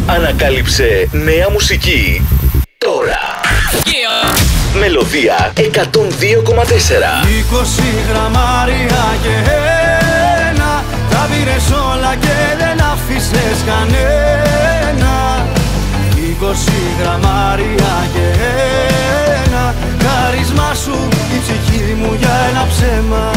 ανακάλυψε νέα μουσική τώρα. Μελωδία 102,4. 20 γραμμάρια και ένα, τα πήρες όλα και δεν άφησες κανένα. 20 γραμμάρια και ένα, χάρισμά σου η ψυχή μου για ένα ψέμα.